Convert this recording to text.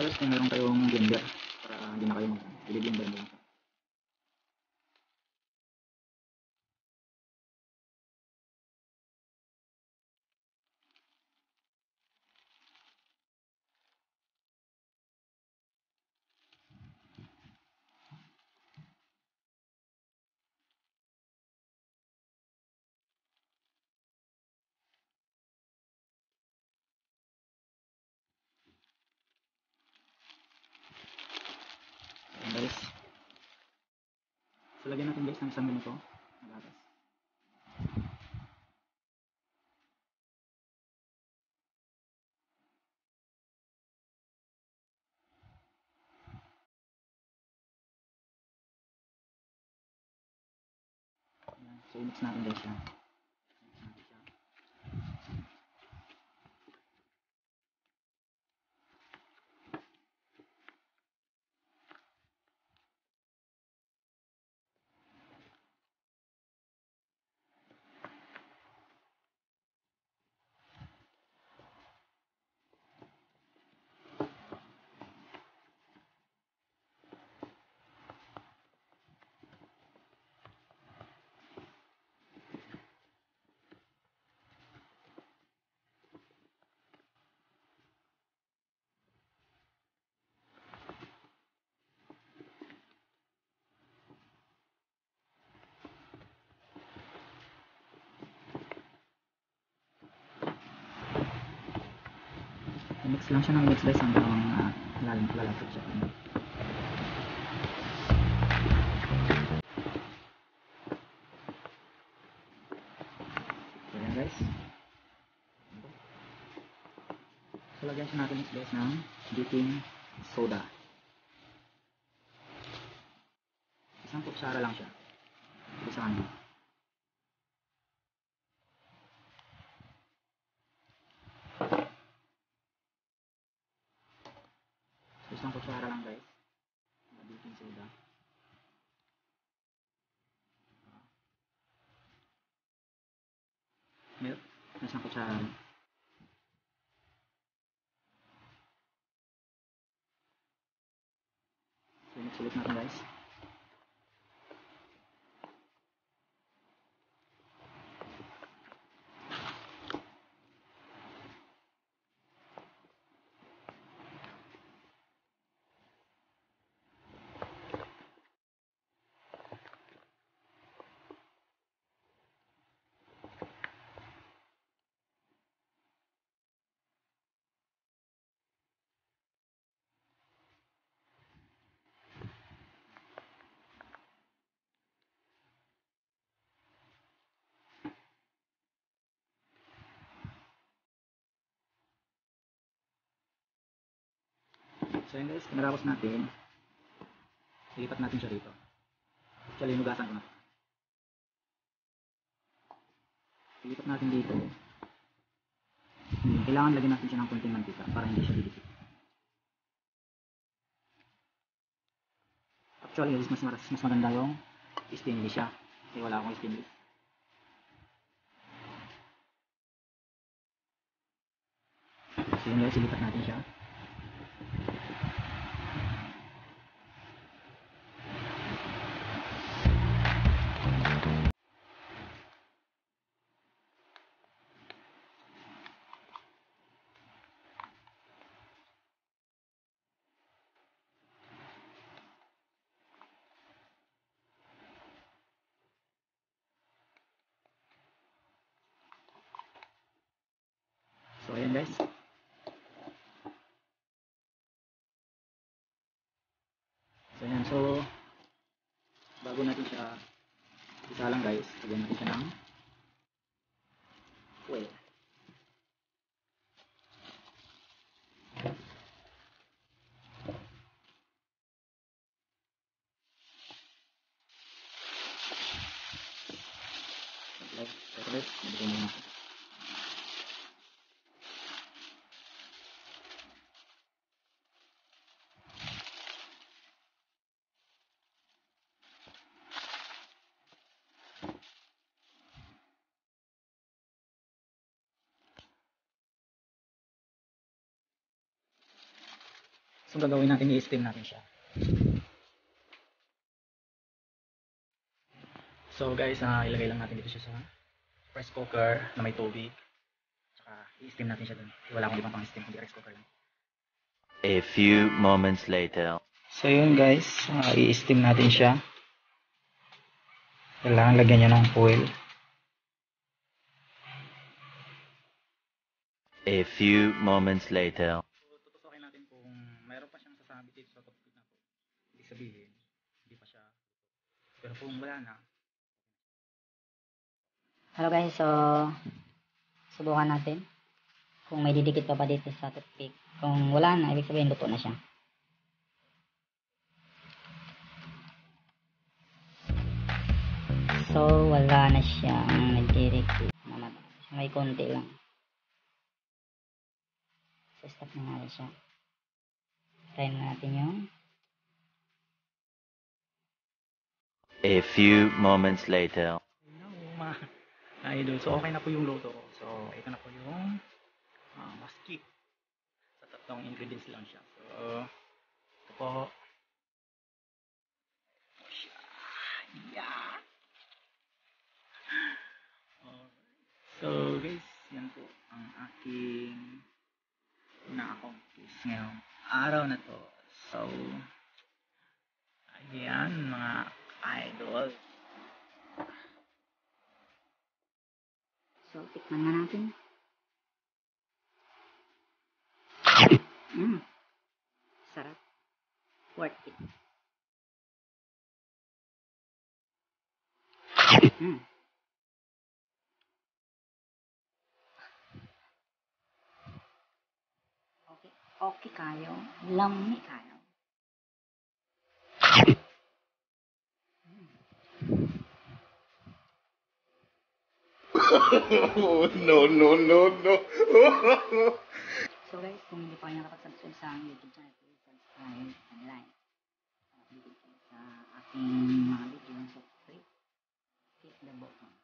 guys kung meron kayong blender para hindi na kayo mag-blender mo. Ayan guys. So lagyan natin guys ng isang ganito na gatas. Ayan. So i-mix natin guys yan. I-mix lang siya ng mix guys hanggang lalapit siya. Ayan guys. So lagyan siya natin guys ng baking soda. Isang kutsara lang siya. Isa kanya. So isang kutsara lang guys. Baking soda. Milk. Isang kutsara. So mix ulit natin guys. So yun guys, pinarapos natin. Ilipat natin siya rito. Actually, hinugasan ko na. Ilipat natin dito. Kailangan lagyan natin siya ng konting mantika para hindi siya didikit. Actually guys, mas maganda yung stainless siya. Kasi wala akong stainless. So yun guys, ilipat natin siya. So ayan guys. So ayan, so bago natin siya isa lang guys, lagyan natin siya ng oil. Guys, nabigyan mo natin. So So gagawin natin, i-steam natin siya. So guys, ilagay lang natin dito siya sa rice cooker na may tubig. Tsaka i-steam natin siya dun. Wala akong ibang pang steam kundi rice cooker lang. A few moments later. So yun guys, i-steam natin siya. Kailangan lagyan niya ng foil. A few moments later. So tutusokin natin kung mayroon pa siyang sasabit dito sa tubig na to. Ibig sabihin, hindi pa siya. Pero kung wala na, Hello guys, so subukan natin kung may didikit pa dito sa toothpick. Kung wala na, ibig sabihin luto na siya. So wala na siyang nagdidikit. May konti lang. So stop na natin siya. Try na natin yung A few moments later. mga idol. So okay na po yung luto ko. So ito na po yung maski. Sa tatlong ingredients lang siya. So ito po. Yeah. So guys, yan po ang aking na-accomplish ngayong araw na to. So ayan mga idol. so tikman na natin. Sarap. Worth it. Okay, okay kayo. Lami kayo. No, no, no, no. So guys, kung hindi pa kayo nakapag-subscribe sa aking YouTube channel, please subscribe and like. Updated kayo sa aking mga video. So click the button.